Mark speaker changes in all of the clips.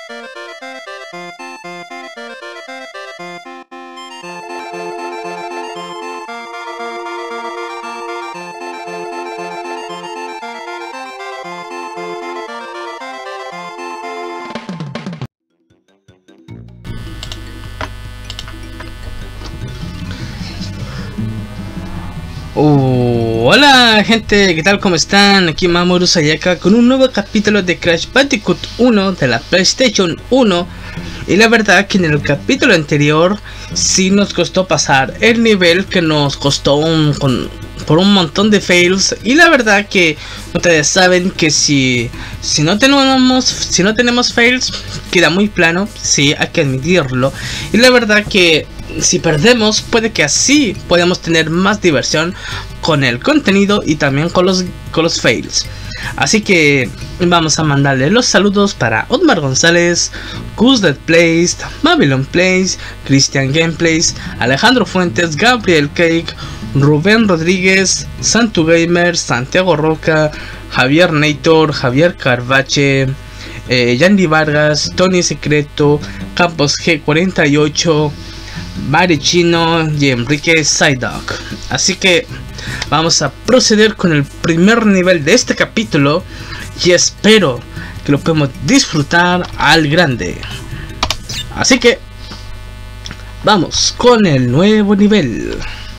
Speaker 1: Hola gente, ¿qué tal? ¿Cómo están? Aquí Mamoru Sayaka con un nuevo capítulo de Crash Bandicoot 1 de la PlayStation 1. Y la verdad que en el capítulo anterior sí nos costó pasar el nivel, que nos costó por un montón de fails. Y la verdad que ustedes saben que si no tenemos fails queda muy plano, sí, hay que admitirlo. Y la verdad que si perdemos, puede que así podamos tener más diversión con el contenido y también con los fails. Así que vamos a mandarle los saludos para Otmar González, Gus Dead Plays, Babylon Plays, Cristian Gameplays, Alejandro Fuentes, Gabriel Cake, Rubén Rodríguez, Santu Gamer, Santiago Roca, Javier Nator, Javier Carvache, Yandy Vargas, Tony Secreto, Campos G48, Marichino y Enrique Psyduck. Así que vamos a proceder con el primer nivel de este capítulo y espero que lo podamos disfrutar al grande. Así que vamos con el nuevo nivel.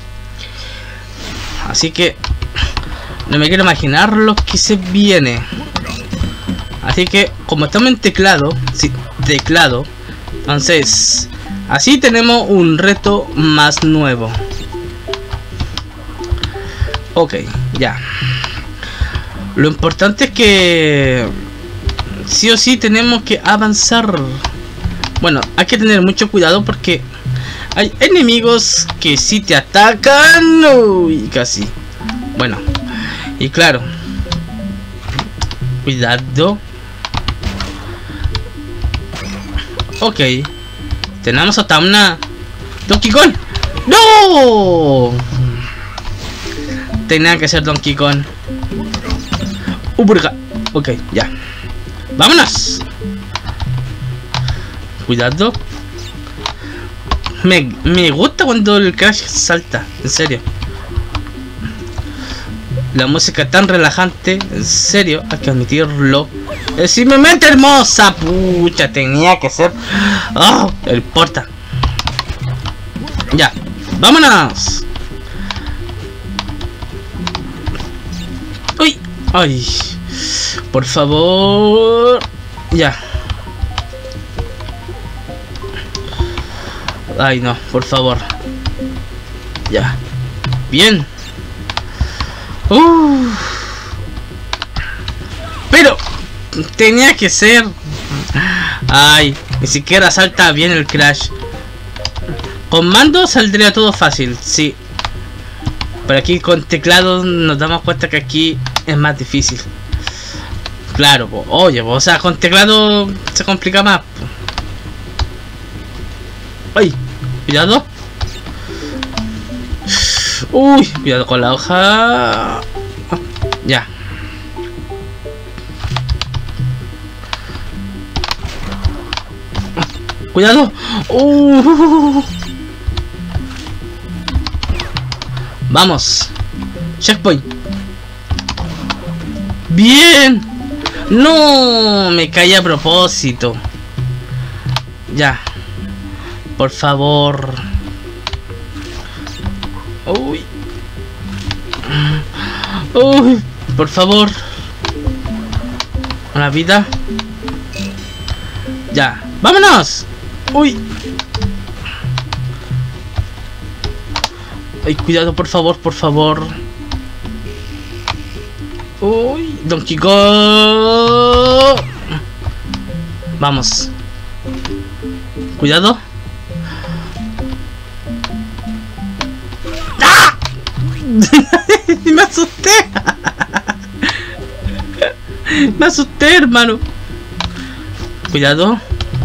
Speaker 1: Así que no me quiero imaginar lo que se viene. Así que como estamos en teclado, sí, teclado, entonces así tenemos un reto más nuevo. Ok, ya. Lo importante es que sí o sí tenemos que avanzar. Bueno, hay que tener mucho cuidado porque hay enemigos que sí te atacan. Uy, casi. Bueno, y claro, cuidado. Ok, tenemos hasta una Donkey Kong. ¡No! Tenía que ser Donkey Kong. Por acá. Ok, ya. ¡Vámonos! Cuidado. Me gusta cuando el Crash salta. En serio. La música tan relajante. En serio, hay que admitirlo. Es simplemente hermosa. Pucha, tenía que ser. ¡Oh! El porta. Ya. ¡Vámonos! ¡Uy! ¡Ay! Por favor. Ya. Ay, no, por favor. Ya. Bien. Pero tenía que ser. Ay, ni siquiera salta bien el Crash. Con mando saldría todo fácil, sí. Pero aquí con teclado nos damos cuenta que aquí es más difícil. Claro, oye, o sea, con teclado se complica más. ¡Ay! Cuidado. Uy, cuidado con la hoja. Ya. Cuidado. Vamos. Checkpoint. Bien. No, me caí a propósito. Ya. Por favor. Uy. Uy, por favor. Una vida. Ya. ¡Vámonos! Uy. Ay, cuidado, por favor, por favor. Uy, Donkey Kong. Vamos. Cuidado. ¡Ah! Me asusté. Me asusté, hermano. Cuidado.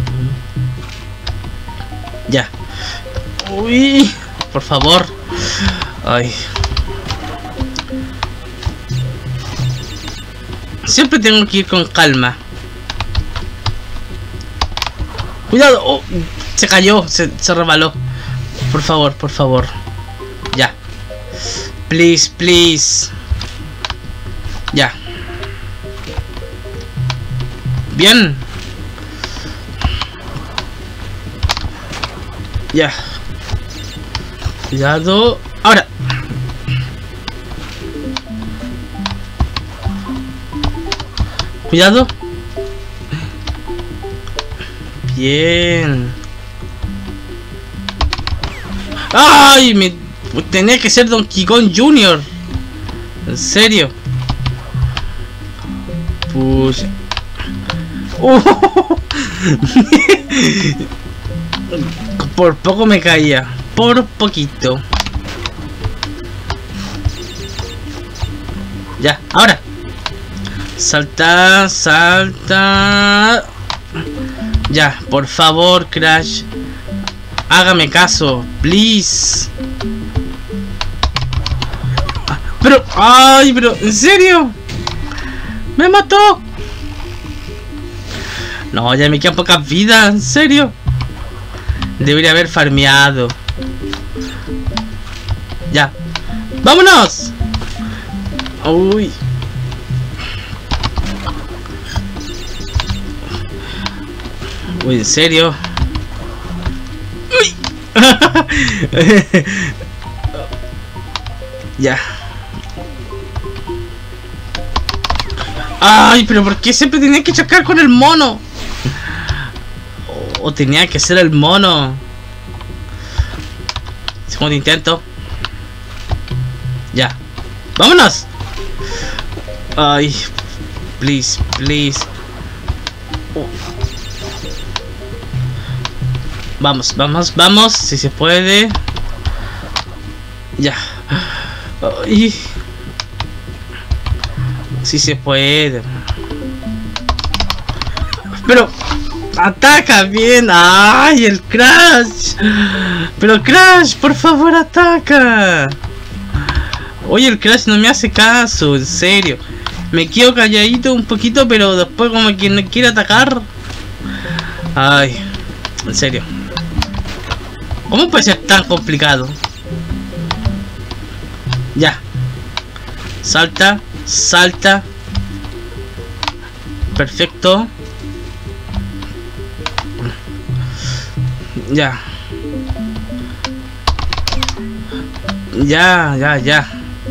Speaker 1: Ya. Uy, por favor. Ay. Siempre tengo que ir con calma. Cuidado. Oh, se cayó, se resbaló. Por favor, por favor. Ya. Please, please. Ya. Bien. Ya. Cuidado. Ahora. Cuidado. Bien. ¡Ay! Me tenía que ser Donkey Kong Jr. En serio. Pues. Por poco me caía. Por poquito. Ya, ahora. Salta, salta. Ya, por favor, Crash. Hágame caso, please. Pero, ay, pero, ¿en serio? ¡Me mató! No, ya me quedan pocas vidas, en serio. Debería haber farmeado. Ya. ¡Vámonos! Uy. Uy, ¿en serio? ¡Uy! Ya. Ay, pero ¿por qué siempre tenía que chocar con el mono? O tenía que ser el mono. Segundo intento. Ya. ¡Vámonos! Ay. Please, please. Oh. Vamos, vamos, vamos. Si se puede. Ya. Ay. Si se puede. Pero ataca bien. Ay, el Crash. Pero Crash, por favor, ataca. Oye, el Crash no me hace caso, en serio. Me quedo calladito un poquito, pero después como que no quiere atacar. Ay, en serio. ¿Cómo puede ser tan complicado? Ya. Salta, salta. Perfecto. Ya. Ya, ya, ya.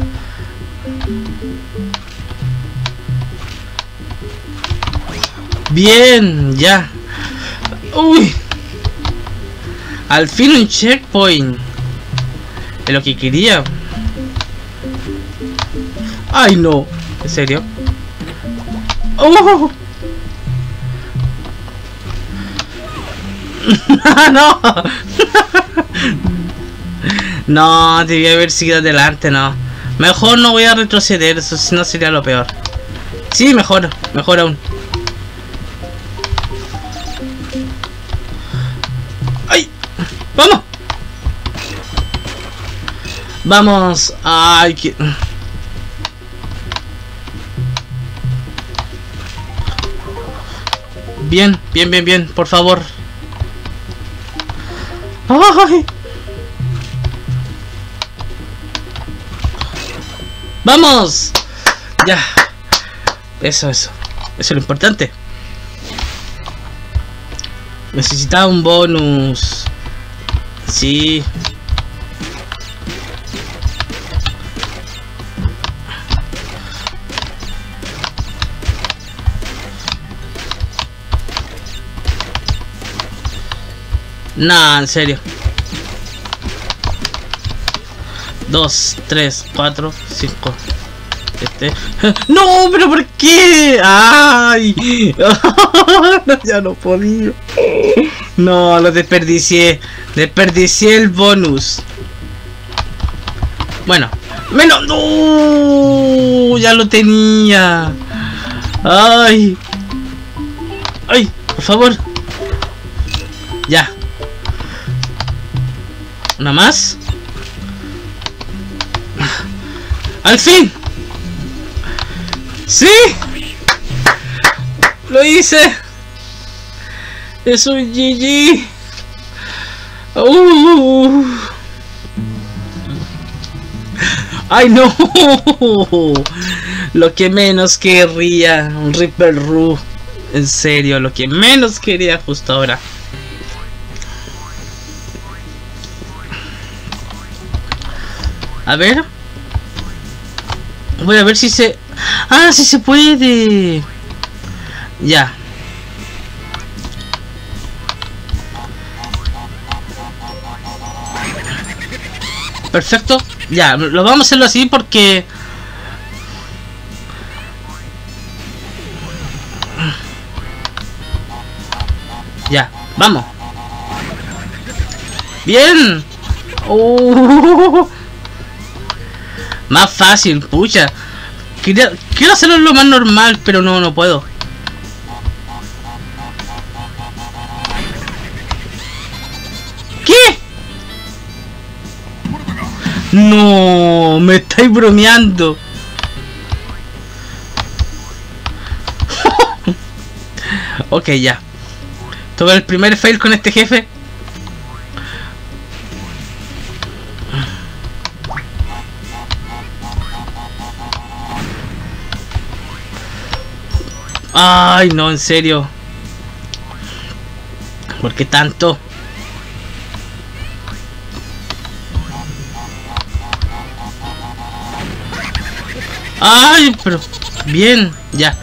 Speaker 1: Bien, ya. Uy. Al fin un checkpoint. Es lo que quería. Ay, no. ¿En serio? ¡Oh! ¡No! No, debía haber seguido adelante, no. Mejor no voy a retroceder, eso si no sería lo peor. Sí, mejor, mejor aún. ¡Ay! ¡Vamos! Vamos. Ay, que... Bien, bien, bien, bien, por favor. ¡Ay! ¡Vamos! Ya. Eso, eso. Eso es lo importante. Necesitaba un bonus. Sí. Nah, en serio. 2, 3, 4, 5. ¡No! ¿Pero por qué? ¡Ay! No, ya no podía. No, lo desperdicié. Desperdicié el bonus. Bueno. ¡Menos! ¡No! Ya lo tenía. ¡Ay! ¡Ay! Por favor. Ya. Una más. ¡Al fin! ¡Sí! ¡Lo hice! Es un GG. ¡Ay, no! Lo que menos querría, un Reaper Ru. En serio, lo que menos quería justo ahora. A ver. Voy a ver si se... ¡Ah, sí se puede! Ya. Perfecto. Ya, lo vamos a hacerlo así porque... Ya, vamos. Bien. Más fácil, pucha. Quiero hacerlo lo más normal, pero no puedo. ¿Qué? No, me estáis bromeando. Ok, ya. Tuve el primer fail con este jefe. Ay, no, en serio. ¿Por qué tanto? Ay, pero... Bien, ya.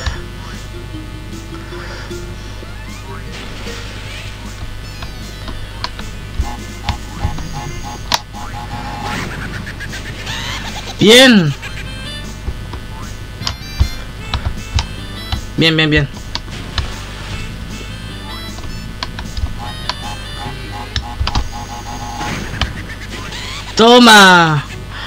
Speaker 1: Bien. Bien. Toma.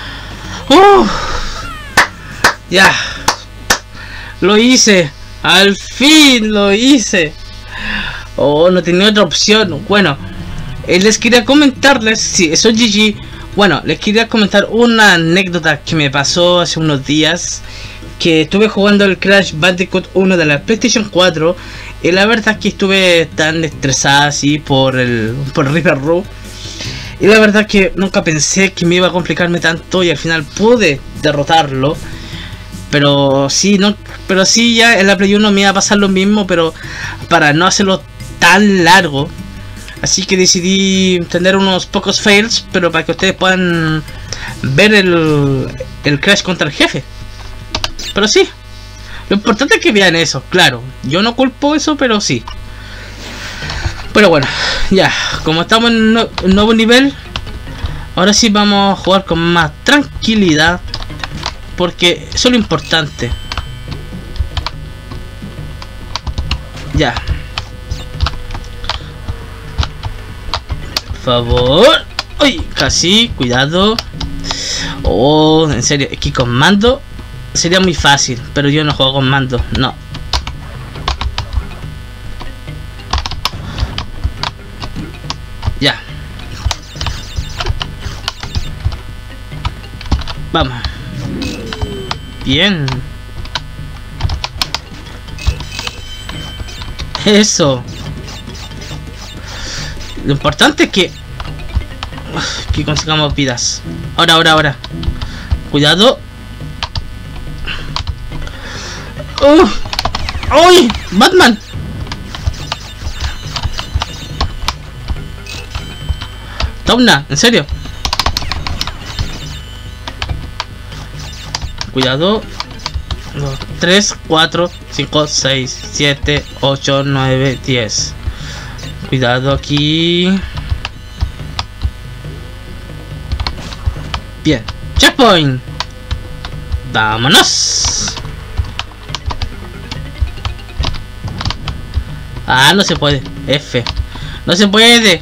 Speaker 1: Ya. Lo hice. Al fin lo hice. Oh, no tenía otra opción. Bueno, les quería comentarles. Sí, eso es GG. Bueno, les quería comentar una anécdota que me pasó hace unos días. Que estuve jugando el Crash Bandicoot 1 de la PlayStation 4. Y la verdad es que estuve tan estresada así por Reaper Ru. Y la verdad que nunca pensé que me iba a complicarme tanto. Y al final pude derrotarlo. Pero sí, ya en la Play 1 me iba a pasar lo mismo. Pero para no hacerlo tan largo, así que decidí tener unos pocos fails. Pero para que ustedes puedan ver el Crash contra el jefe. Pero sí, lo importante es que vean eso, claro. Yo no culpo eso, pero sí. Pero bueno, ya, como estamos en un nuevo nivel, ahora sí vamos a jugar con más tranquilidad, porque eso es lo importante. Ya. Por favor. Uy, casi, cuidado. Oh, en serio, aquí con mando sería muy fácil, pero yo no juego con mando, no. Ya. Vamos. Bien. Eso. Lo importante es que consigamos vidas. Ahora. Cuidado. ¡Uy! ¡Batman! Toma, en serio. Cuidado. 2, 3, 4, 5, 6, 7, 8, 9, 10. Cuidado aquí. Bien. Checkpoint. Vámonos. Ah, no se puede. F. No se puede.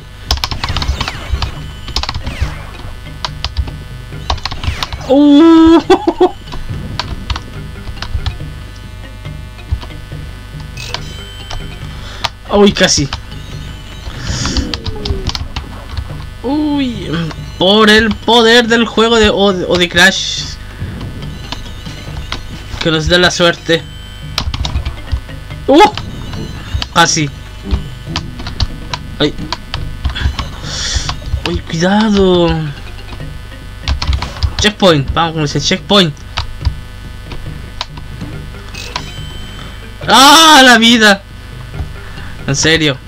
Speaker 1: Uy, casi. Uy, por el poder del juego o de Crash, que nos dé la suerte. Casi. Ay. Uy, cuidado. Checkpoint, vamos con ese checkpoint. ¡Ah, la vida! En serio.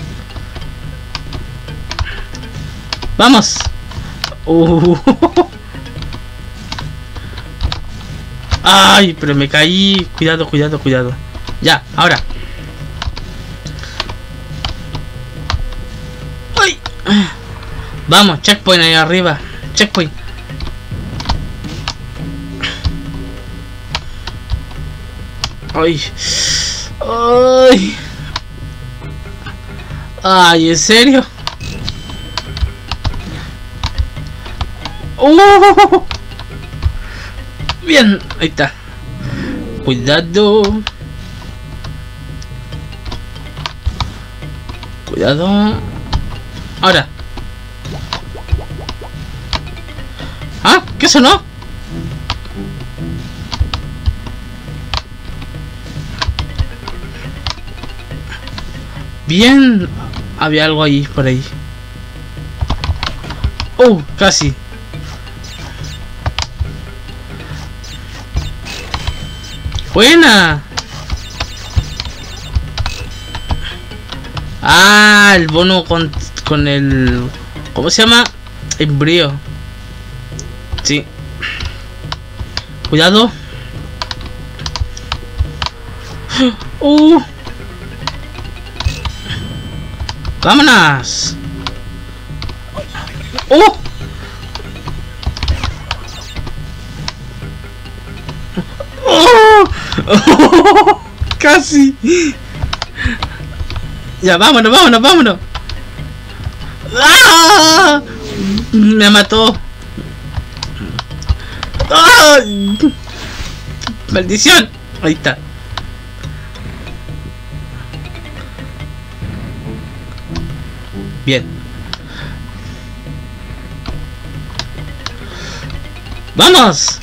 Speaker 1: ¡Vamos! ¡Ay! Pero me caí. Cuidado, cuidado, cuidado. Ya, ahora. ¡Ay! Vamos, checkpoint ahí arriba. Checkpoint. ¡Ay! ¡Ay! ¡Ay! ¿En serio? Bien, ahí está. Cuidado. Cuidado. Ahora. ¿Ah? ¿Qué sonó? Bien. Había algo ahí, por ahí. Casi. Buena. Ah, el bono con el... ¿Cómo se llama? Embrión. Sí. Cuidado. ¡Vámonos! ¡Casi! Ya, vámonos, vámonos, vámonos. ¡Ah! Me mató. ¡Ah! ¡Maldición! Ahí está. Bien. ¡Vamos!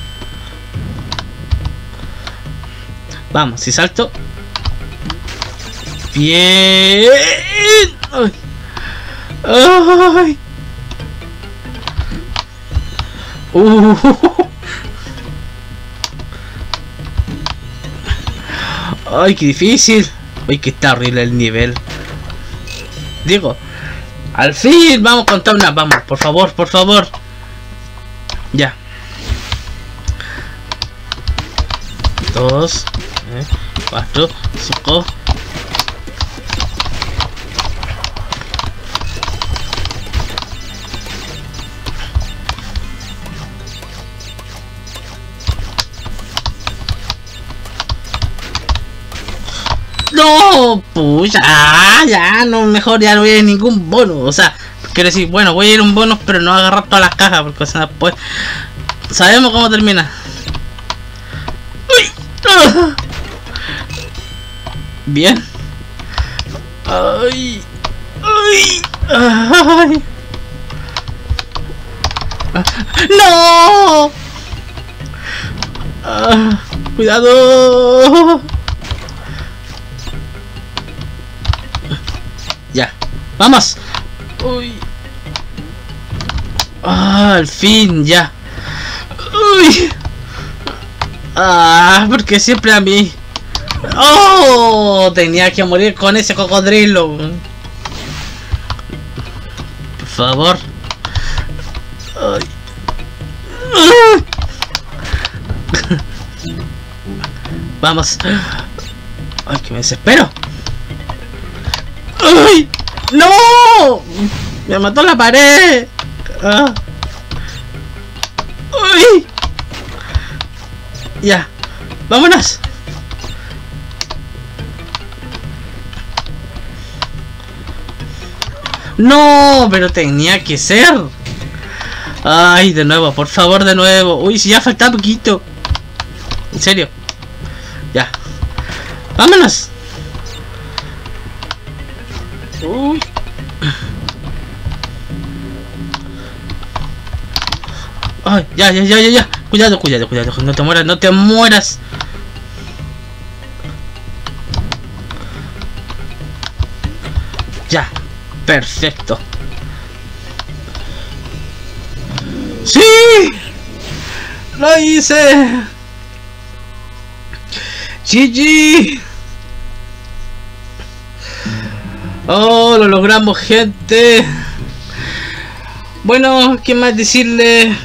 Speaker 1: Vamos, si salto. Bien. Ay. Ay. Ay, qué difícil. Ay, que está horrible el nivel. Digo, al fin vamos con una. Vamos, por favor, por favor. Ya. 2, 4, 5. No, pucha, ya, no, mejor ya no voy a ir a ningún bono. O sea, quiero decir, bueno, voy a ir a un bono, pero no agarrar todas las cajas, porque o sea, pues sabemos cómo termina. Uy, bien. Ay, ay, ay. No. Cuidado. Ya, vamos. Uy. Al fin, ya. Uy. Porque siempre a mí. Tenía que morir con ese cocodrilo. Por favor. Ay. Vamos. Ay, que me desespero. ¡Ay! ¡No! Me mató la pared. ¡Uy! Ya, vámonos. No, pero tenía que ser. Ay, de nuevo, por favor, de nuevo. Uy, si ya falta poquito. En serio. Ya. Vámonos. Uy. Ay, ya. Cuidado, no te mueras, no te mueras. Ya, Perfecto. ¡Sí! ¡Lo hice! ¡GG! ¡Oh, lo logramos, gente! Bueno, ¿qué más decirle?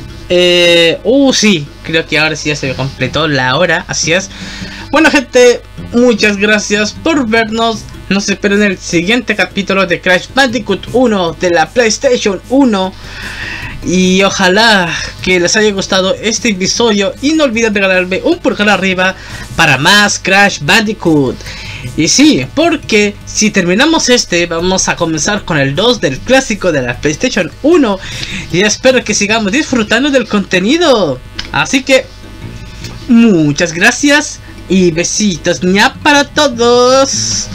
Speaker 1: Sí, creo que ahora sí ya se me completó la hora, así es. Bueno, gente, muchas gracias por vernos. Nos espero en el siguiente capítulo de Crash Bandicoot 1 de la PlayStation 1. Y ojalá que les haya gustado este episodio. Y no olviden regalarme un pulgar arriba para más Crash Bandicoot. Y sí, porque si terminamos este, vamos a comenzar con el 2 del clásico de la PlayStation 1. Y espero que sigamos disfrutando del contenido. Así que muchas gracias y besitos ña para todos.